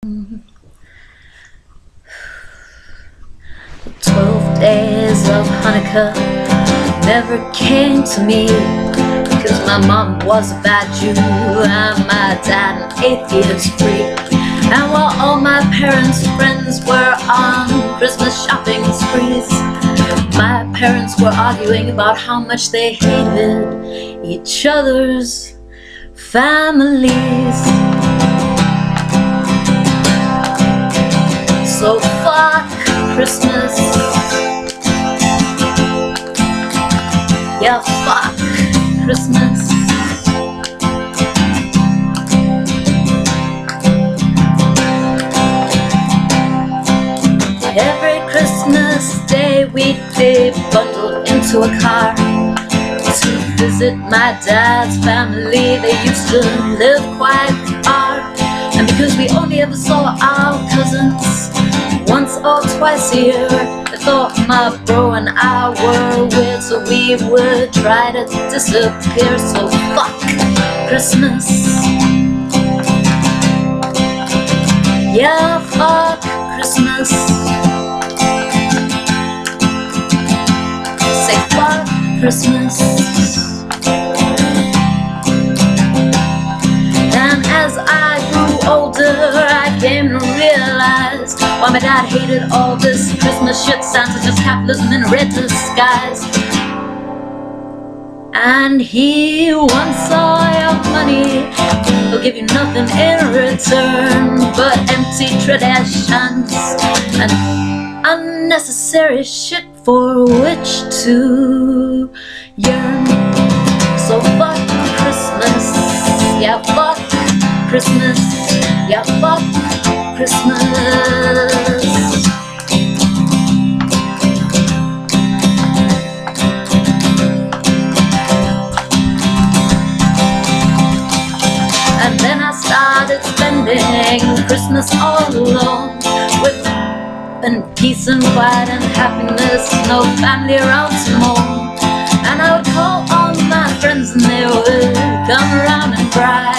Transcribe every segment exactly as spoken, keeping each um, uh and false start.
Twelve days of Hanukkah never came to me, because my mom was a bad Jew and my dad an atheist freak. And while all my parents' friends were on Christmas shopping sprees, my parents were arguing about how much they hated each other's families. So fuck Christmas. Yeah, fuck Christmas. Every Christmas day we'd be bundled into a car to visit my dad's family. They used to live quite far, and because we only ever saw our cousins once or twice a year, I thought my bro and I were weird, so we would try to disappear. So fuck Christmas. Yeah, fuck Christmas. Say fuck Christmas. And as I grew older, I came to realize why my dad hated all this Christmas shit. Santa's just capitalism in a red disguise. And he wants all your money, he'll give you nothing in return but empty traditions and unnecessary shit for which to yearn. So fuck Christmas. Yeah, fuck Christmas. Yeah, fuck Christmas. And then I started spending Christmas all alone, with and peace and quiet and happiness, no family around to mourn. And I would call all my friends and they would come around and cry.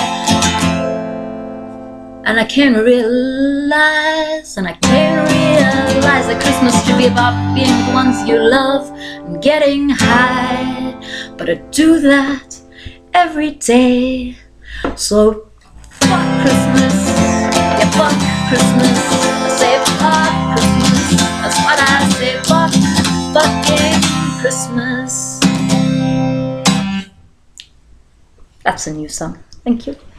And I came to realize, and I came to realize that Christmas should be about being with the ones you love and getting high. But I do that every day. So fuck Christmas. Yeah, fuck Christmas. I say fuck Christmas. That's what I say. Fuck fucking Christmas. That's a new song. Thank you.